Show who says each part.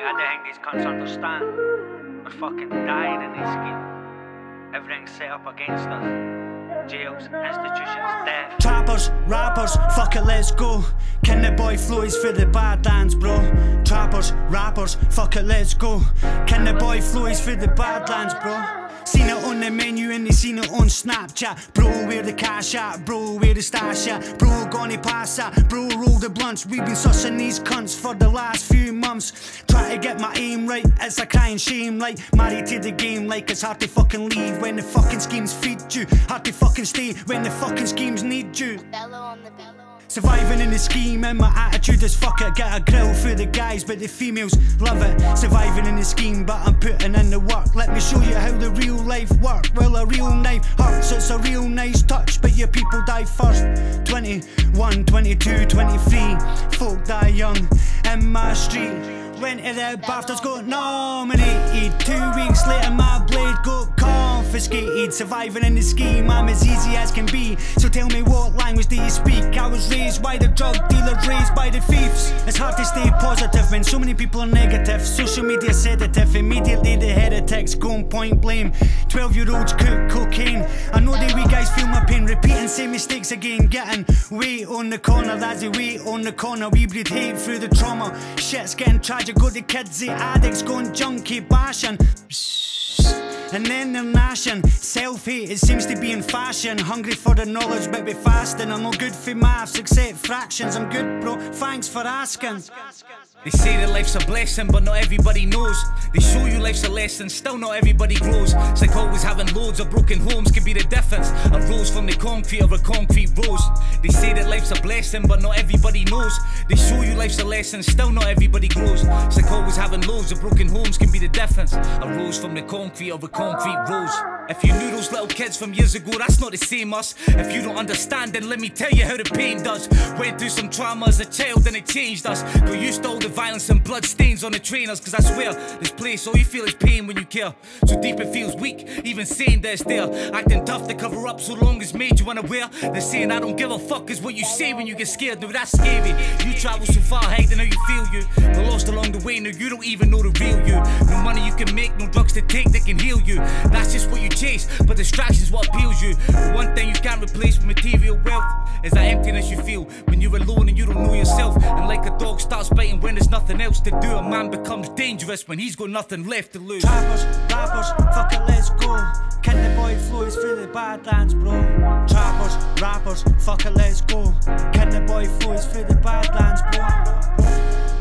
Speaker 1: I don't think these cunts understand. We're fucking dying in this scheme. Everything's set up against us. Jails, institutions, death.
Speaker 2: Trappers, rappers, fuck it, let's go. Can the boy flows for the Badlands, bro? Trappers, rappers, fuck it, let's go. Can the boy flows for the Badlands, bro? Seen it on the menu and they seen it on Snapchat. Bro, where the cash at? Bro, where the stash at? Bro, gonna pass that? Bro, roll the blunts. We've been sussing these cunts for the last few months. Try to get my aim right, it's a crying shame. Like, married to the game, like it's hard to fucking leave when the fucking schemes feed you. Hard to fucking stay when the fucking schemes need you.
Speaker 3: Othello on the bellow.
Speaker 2: Surviving in the scheme and my attitude is fuck it. Get a grill for the guys but the females love it. Surviving in the scheme but I'm putting in the work. Let me show you how the real life work. Well, a real knife hurts, it's a real nice touch, but your people die first. 21, 22, 23, folk die young in my street. Went to the BAFTAs, got nominated. 2 weeks later my blade got confiscated. Surviving in the scheme, I'm as easy as can be. So tell me, what language do you speak? I was raised by the drug dealers, raised by the thieves. It's hard to stay positive when so many people are negative. Social media sedative, immediately the heretics go and point blame. 12-year-olds cook cocaine. I know the wee guys feel my pain, repeating same mistakes again. Getting weight on the corner, that's the weight on the corner. We breed hate through the trauma. Shit's getting tragic. Got the kids, the addicts going junkie bashing. And then they're gnashing. Self-hate, it seems to be in fashion. Hungry for the knowledge but be fasting. I'm not good for maths except fractions. I'm good, bro, thanks for asking.
Speaker 4: They say that life's a blessing, but not everybody knows. They show you life's a lesson, still not everybody grows. It's like always having loads of broken homes could be the difference. A rose from the concrete or a concrete rose. They say that life's a blessing, but not everybody knows. They show you life's a lesson, still not everybody grows. It's like always having loads of broken homes can be the difference. A rose from the concrete or a concrete rose. If you knew those little kids from years ago, that's not the same us. If you don't understand, then let me tell you how the pain does. Went through some trauma as a child and it changed us. Got used to all the violence and blood stains on the trainers. Cause I swear, this place, all you feel is pain when you care. So deep it feels weak, even saying that it's there. Acting tough to cover up so long as made you unaware. They're saying I don't give a fuck is what you say when you get scared. No, that's scary. You travel so far, hiding how you feel you. Got lost along the way, no, you don't even know the real you. No money you can make, no drugs to take that can heal you. That's just what you chase, but distraction's what appeals you. The one thing you can't replace with material wealth is that emptiness you feel when you're alone and you don't know yourself. And like a dog starts biting when there's nothing else to do, a man becomes dangerous when he's got nothing left to lose.
Speaker 2: Trappers, rappers, fuck it, let's go. Can the boy flows through the Badlands, bro? Trappers, rappers, fuck it, let's go. Can the boy flows through the Badlands, bro?